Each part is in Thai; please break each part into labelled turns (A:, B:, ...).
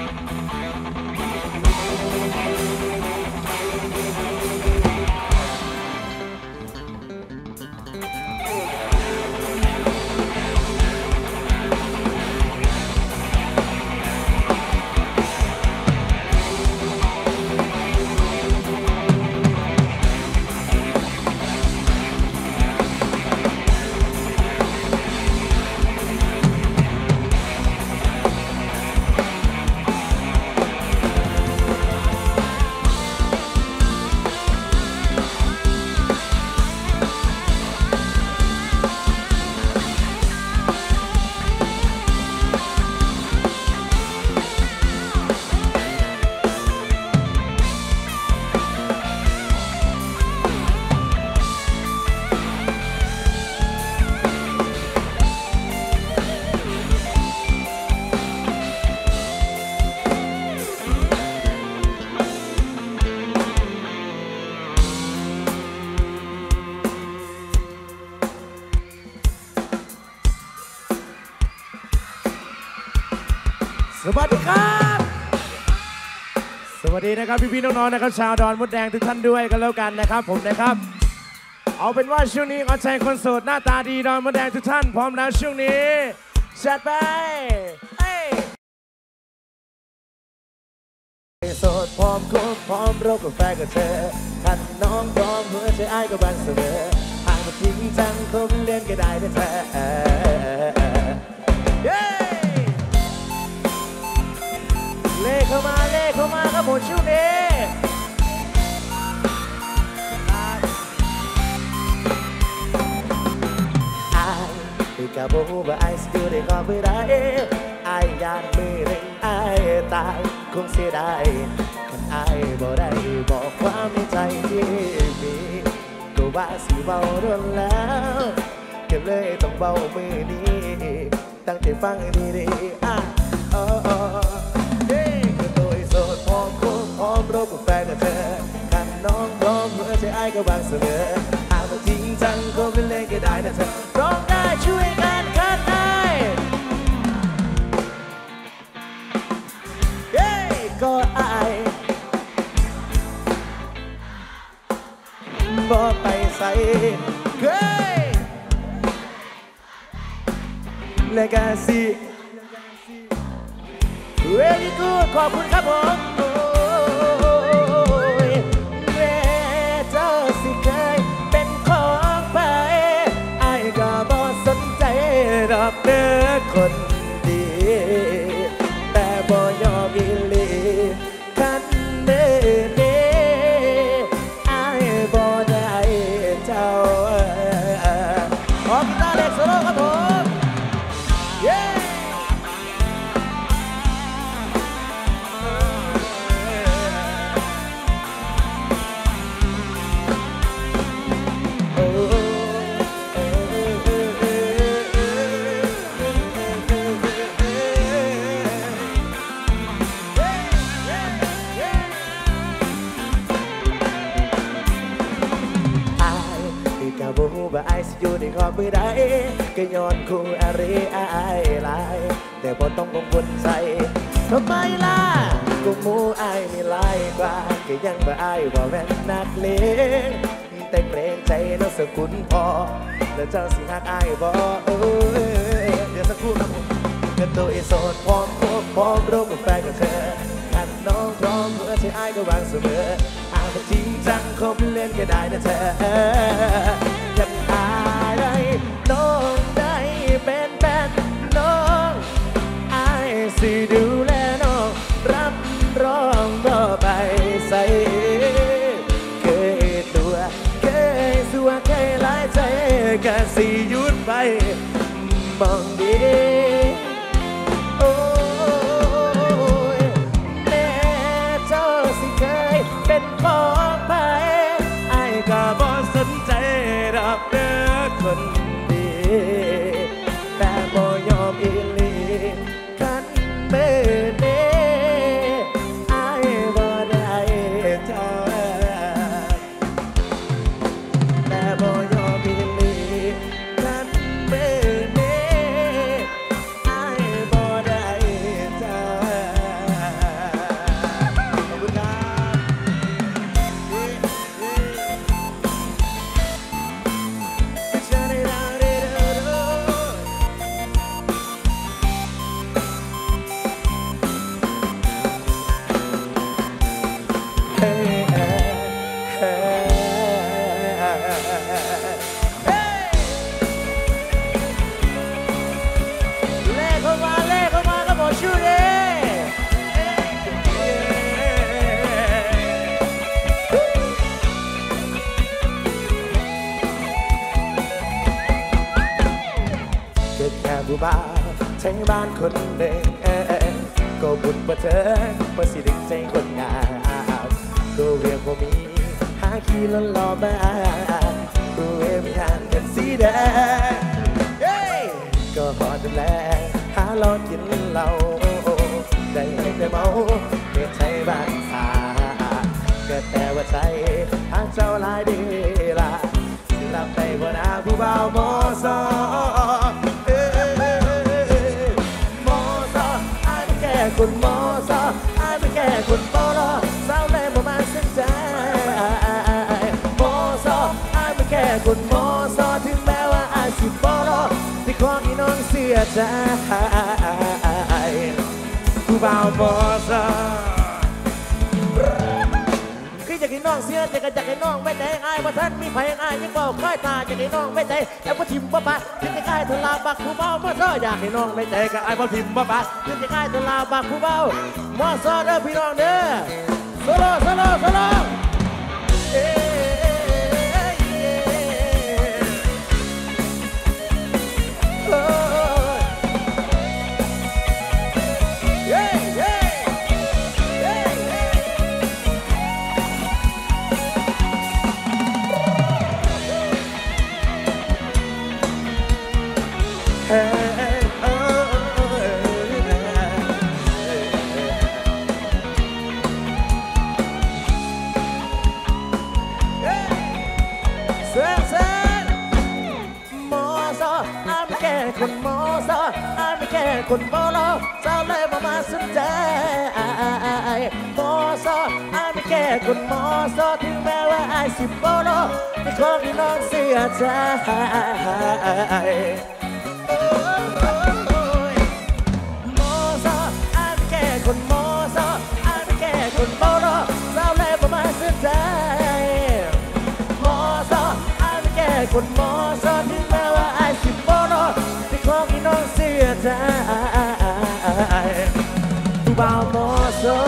A: สวัสดีครับสวัสดีนะครับพี่ๆน้องๆนะครับชาวดอนมดแดงทุกท่านด้วยกันแล้วกันนะครับผมนะครับเอาเป็นว่าช่วงนี้ขอใจคนโสดหน้าตาดีดอนมดแดงทุกท่านพร้อมแล้วช่วงนี้จัดไปโสดพร้อมคบพร้อมรักกับแฟนกับเธอท่านน้องพร้อมหัวใจอ้ายก็บังเสมอหากมาทิ้งจังคงเล่นก็ได้นะเธอเลขเข้ามาครับผมช่วงนี้ไอ้ที่กะโบว่าไอ้สิอยู่ได้ก็ไม่ได้ไอ้ยานมือหนึ่งไอ้ตายคงเสียดายคันไอ้บ่ได้บอกความในใจที่มีก็ว่าสิเบาโดนแล้วก็เลยต้องเบามือนี้ตั้งใจฟังดีๆพร้อมรักกับแฟนกับเธอคันน้องพร้อมหัวใจอ้ายก็วางเสมอหากว่าจริงจังก็เป็นเล่นก็ได้นะเธอร้องได้ช่วยกันคัดได้เย้ก็อ้ายบอกไปใส่เฮ้ยและกาซีเวลี่กูดขอบคุณครับผมดอกเนื้อคนดีแต่บ่ยอมอีหลีคันเด้ออ้ายบ่ได้เจ้าขอกีตาร์เล็กโซโล่ครับผมเย้ว่าไอ้สิอยู่ในขอบมือใดก็ย้อนคู่อะไรไอ้หลายแต่พอต้องกังวลใจทำไมล่ะกูมูไอ้มีลายกว่าก็ยังว่าไอ้ว่าแม่นนักเลงแต่เกรงใจน้องสกุลพอแล้วเจ้าสิหักไอ้บ่เดี๋ยวสักครู่นะผมก็ตัวไอ้โสดพร้อมคบพร้อมรักกับแฟนกับเธอคันน้องพร้อมหัวใจไอ้ก็วางเสมอหากว่าจริงจังคบเล่นก็ได้นะเธอกันอะไรน้องได้เป็นแฟนน้องไอ้สิดูแลน้องรับรองต่อไปใส่เคยตัวเคยสัวเคยหลายใจก็สิหยุดไปมองดีโอ้ยแม่เจ้าสิเคยเป็นของไปไอ้ก็บ่สนใจดอกเด้อคนดีแต่บ่ยอมอีหลีคันเมื่อผู้บ่าวใช้บ้านคนหนึ่งก็บุญประเทิงประสิทธิ์ใจคนงามก็เรียกว่ามีหาขี้ล้นหล่อบ้านก็เอ็มทานกันสีแดงก็หอดแลหาลอนกินเหล้าได้แต่เมาเกิดใช้บ้านสาเกิดแต่ว่าใจหาเจ้าลายดีละสิรับไปบ่นาผู้บ่าวมอซอคนมอซออายไม่แค่คนปอลอสาวแรงประมาณเส้นใจมอซออายไม่แค่คนมอซอถึงแม้ว่าอายสิปอลอที่ขอให้น้องเสียใจผู้บ่าวมอซอคืออยากให้น้องเสียใจก็อยากให้น้องไม่ใจอายว่าท่านมีไผอายยังบอกค่อยตาอยากให้น้องไม่ใจแล้วก็ทิมบ่ปะถึงจะกลายทลาบักผู้เบามอซออยากให้น้องไม่ใจก็อายบ่ทิมบ่ปะถึงจะกลายทลาบักผู้เบามอซอเด้อพี่น้องเด้อโซโล่โซโล่โซโล่คนมอซออายไม่แค่คนบอลสาวเลยมาสนใจมอซออายไม่แค่คนมอซอถึงแม้ว่าอายสิบบอลไม่ขอให้น้องเสียใจมอซออายไม่แค่คนมอซออายไม่แค่คนบอลสาวเลยมาสนใจมอซออายไม่แค่คนมอซอถึงแม้ว่าอายสิบบอลของอีน้องเสียใจผู้บ่าวมอซอ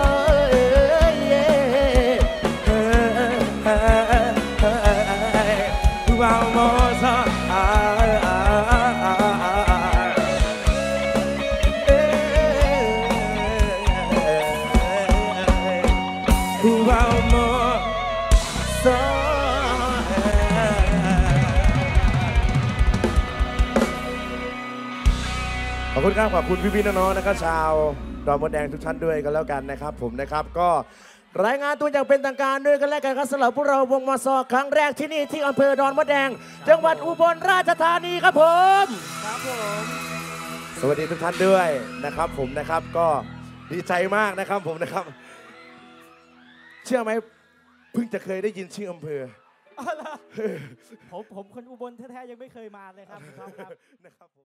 A: ผู้บ่าวมอซอผู้บ่าวมอซอขอบคุณครับขอบคุณพี่ๆน้องๆนะครับชาวดอนมดแดงทุกท่านด้วยกันแล้วกันนะครับผมนะครับก็รายงานตัวอย่างเป็นทางการด้วยกันแล้วกันครับสำหรับพวกเราวงมอซอครั้งแรกที่นี่ที่อำเภอดอนมดแดงจังหวัดอุบลราชธานีครับผมครับผมสวัสดีทุกท่านด้วยนะครับผมนะครับก็ดีใจมากนะครับผมนะครับเชื่อไหมเพิ่งจะเคยได้ยินชื่ออำเภอผมคนอุบลแท้ๆยังไม่เคยมาเลยครับนะครับ